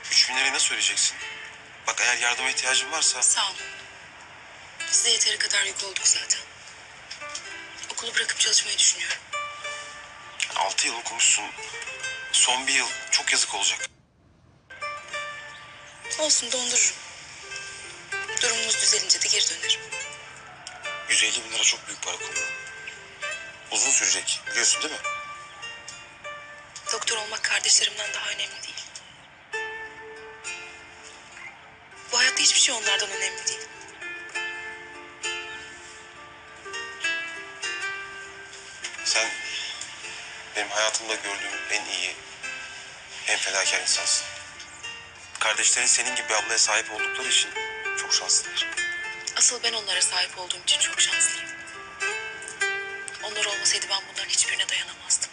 3.000 lirayı nasıl ödeyeceksin? Bak eğer yardıma ihtiyacın varsa... Sağ ol. Size yeteri kadar yük olduk zaten. Okulu bırakıp çalışmayı düşünüyorum. 6 yıl okumuşsun. Son bir yıl çok yazık olacak. Olsun, dondururum. Durumumuz düzelince de geri dönerim. 150.000 lira çok büyük para Kumru. Uzun sürecek biliyorsun değil mi? Doktor olmak kardeşlerimden daha önemli değil. Bu hayatta hiçbir şey onlardan önemli değil. Sen benim hayatımda gördüğüm en iyi, en fedakar insansın. Kardeşlerin senin gibi bir ablaya sahip oldukları için çok şanslılar. Asıl ben onlara sahip olduğum için çok şanslıyım. Onlar olmasaydı ben bunların hiçbirine dayanamazdım.